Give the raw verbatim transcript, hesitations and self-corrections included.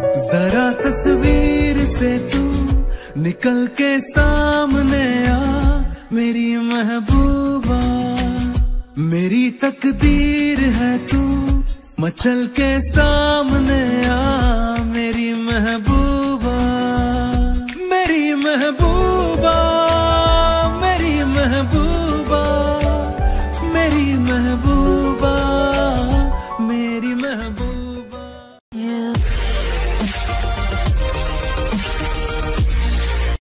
जरा तस्वीर से तू निकल के सामने आ, मेरी महबूबा। मेरी तकदीर है तू मचल के सामने आ,